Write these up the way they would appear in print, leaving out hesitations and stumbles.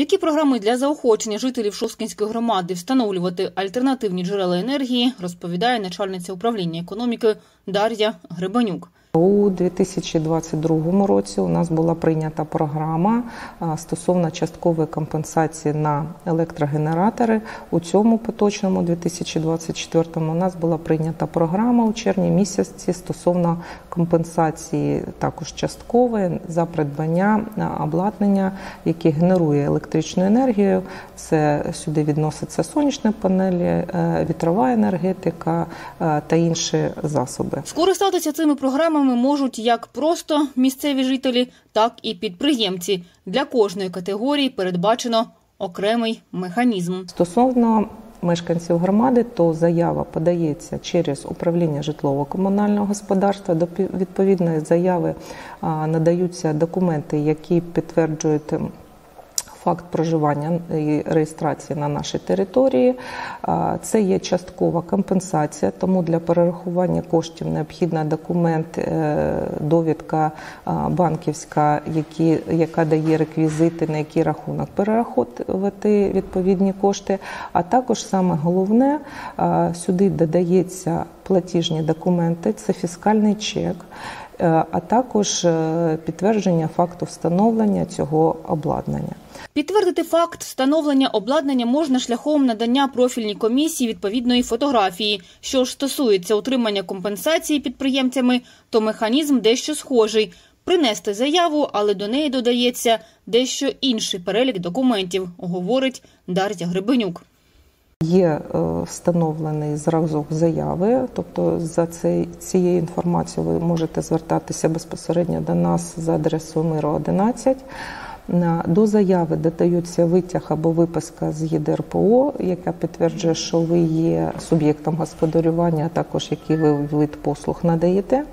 Які програми для заохочення жителів Шосткинської громади встановлювати альтернативні джерела енергії, розповідає начальниця управління економіки Дар'я Гребенюк. У 2022 році у нас була прийнята програма стосовно часткової компенсації на електрогенератори. У цьому поточному 2024 у нас була прийнята програма у червні місяці стосовно компенсації також часткової за придбання обладнання, яке генерує електричну енергію. Це сюди відносяться сонячні панелі, вітрова енергетика та інші засоби. Скористатися цими програмами можуть як просто місцеві жителі, так і підприємці. Для кожної категорії передбачено окремий механізм. Стосовно мешканців громади, то заява подається через управління житлово-комунального господарства. До відповідної заяви надаються документи, які підтверджують факт проживання і реєстрації на нашій території. Це є часткова компенсація, тому для перерахування коштів необхідний документ, довідка банківська, яка дає реквізити, на який рахунок перераховувати відповідні кошти. А також саме головне, сюди додається платіжні документи, це фіскальний чек, а також підтвердження факту встановлення цього обладнання. Підтвердити факт встановлення обладнання можна шляхом надання профільній комісії відповідної фотографії. Що ж стосується отримання компенсації підприємцями, то механізм дещо схожий. Принести заяву, але до неї додається дещо інший перелік документів, говорить Дар'я Гребенюк. Є встановлений зразок заяви, тобто за цією інформацією ви можете звертатися безпосередньо до нас за адресою Миру 11. До заяви додаються витяг або виписка з ЄДРПО, яка підтверджує, що ви є суб'єктом господарювання, а також який ви вид послуг надаєте.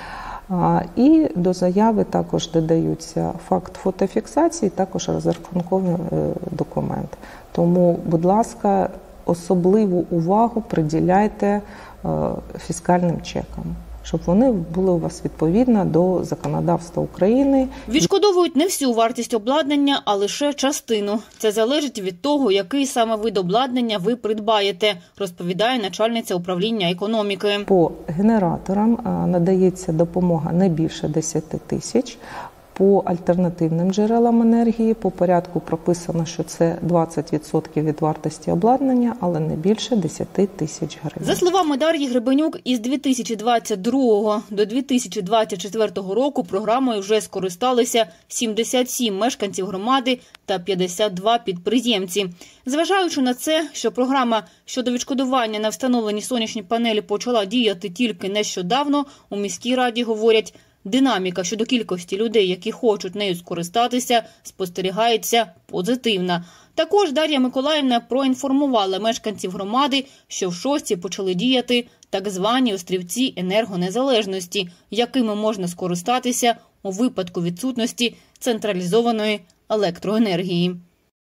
І до заяви також додаються факт фотофіксації, також розрахунковий документ. Тому, будь ласка, особливу увагу приділяйте фіскальним чекам, щоб вони були у вас відповідно до законодавства України. Відшкодовують не всю вартість обладнання, а лише частину. Це залежить від того, який саме вид обладнання ви придбаєте, розповідає начальниця управління економіки. По генераторам надається допомога не більше 10 тисяч. По альтернативним джерелам енергії по порядку прописано, що це 20% від вартості обладнання, але не більше 10 тисяч гривень. За словами Дар'ї Гребенюк, із 2022 до 2024 року програмою вже скористалися 77 мешканців громади та 52 підприємці. Зважаючи на це, що програма щодо відшкодування на встановлені сонячні панелі почала діяти тільки нещодавно, у міській раді говорять, динаміка щодо кількості людей, які хочуть нею скористатися, спостерігається позитивна. Також Дар'я Миколаївна проінформувала мешканців громади, що в Шостці почали діяти так звані острівці енергонезалежності, якими можна скористатися у випадку відсутності централізованої електроенергії.